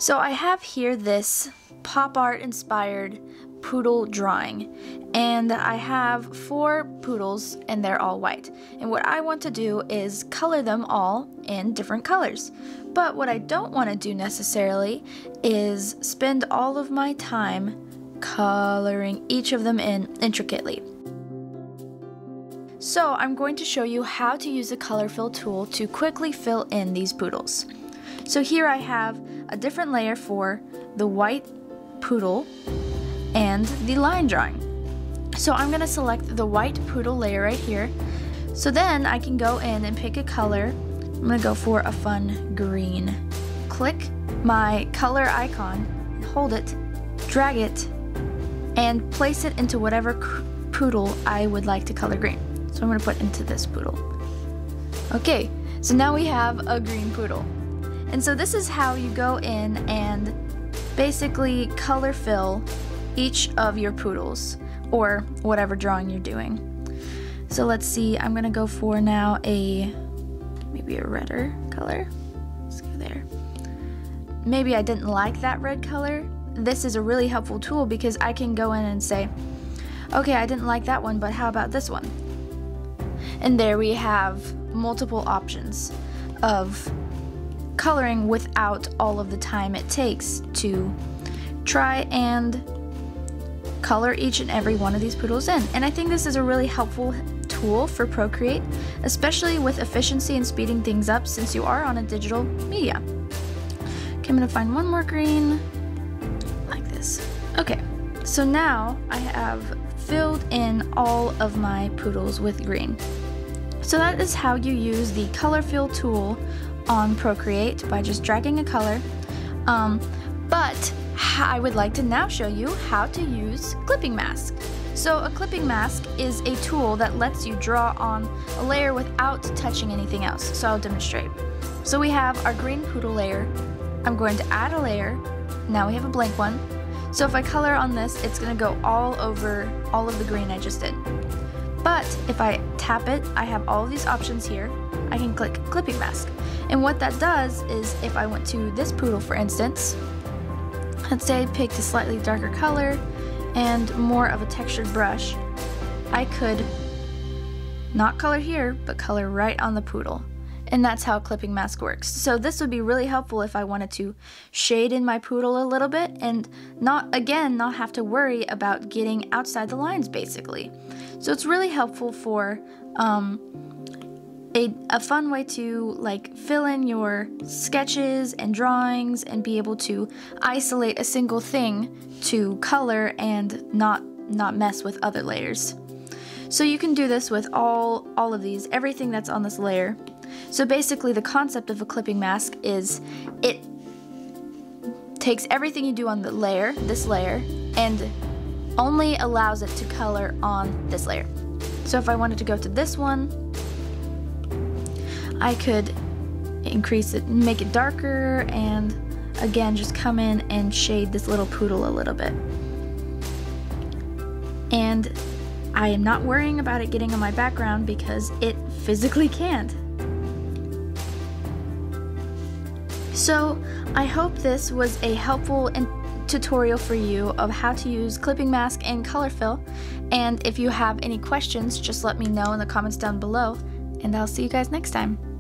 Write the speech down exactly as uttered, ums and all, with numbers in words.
So I have here this pop art inspired poodle drawing, and I have four poodles and they're all white, and what I want to do is color them all in different colors. But what I don't want to do necessarily is spend all of my time coloring each of them in intricately. So I'm going to show you how to use the color fill tool to quickly fill in these poodles. So here I have a different layer for the white poodle and the line drawing. So I'm going to select the white poodle layer right here. So then I can go in and pick a color. I'm going to go for a fun green. Click my color icon, hold it, drag it, and place it into whatever poodle I would like to color green. So I'm going to put into this poodle. Okay, so now we have a green poodle. And so this is how you go in and basically color fill each of your poodles, or whatever drawing you're doing. So let's see, I'm gonna go for now a, maybe a redder color. Let's go there. Maybe I didn't like that red color. This is a really helpful tool because I can go in and say, okay, I didn't like that one, but how about this one? And there we have multiple options of coloring without all of the time it takes to try and color each and every one of these poodles in. And I think this is a really helpful tool for Procreate, especially with efficiency and speeding things up since you are on a digital media. Okay, I'm gonna find one more green, like this. Okay, so now I have filled in all of my poodles with green. So that is how you use the color fill tool on Procreate, by just dragging a color. Um, but I would like to now show you how to use clipping mask. So a clipping mask is a tool that lets you draw on a layer without touching anything else. So I'll demonstrate. So we have our green poodle layer. I'm going to add a layer. Now we have a blank one. So if I color on this, it's going to go all over all of the green I just did. But if I tap it, I have all of these options here. I can click clipping mask. And what that does is, if I went to this poodle, for instance, let's say I picked a slightly darker color and more of a textured brush, I could not color here, but color right on the poodle. And that's how clipping mask works. So this would be really helpful if I wanted to shade in my poodle a little bit and not, again, not have to worry about getting outside the lines, basically. So it's really helpful for um, A, a fun way to like fill in your sketches and drawings and be able to isolate a single thing to color and not not mess with other layers. So you can do this with all all of these, everything that's on this layer. So basically the concept of a clipping mask is it takes everything you do on the layer, this layer, and only allows it to color on this layer. So if I wanted to go to this one, I could increase it, make it darker, and again just come in and shade this little poodle a little bit. And I am not worrying about it getting on my background because it physically can't. So I hope this was a helpful and tutorial for you of how to use clipping mask and color fill. And if you have any questions, just let me know in the comments down below, and I'll see you guys next time.